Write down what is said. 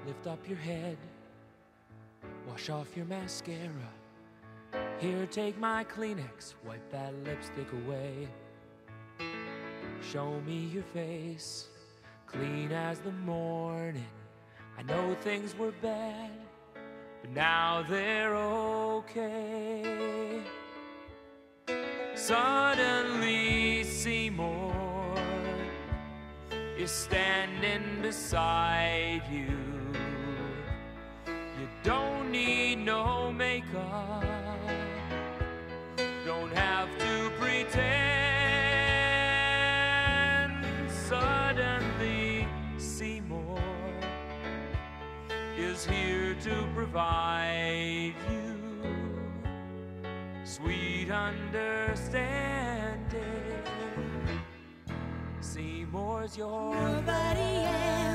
lift up your head, wash off your mascara. Here, take my Kleenex, wipe that lipstick away. Show me your face, clean as the morning. I know things were bad, but now they're okay. Suddenly Seymour is standing beside you. You don't need no makeup, don't have to pretend. Suddenly Seymour is here to provide you sweet understanding. Seymour's yours. Nobody else.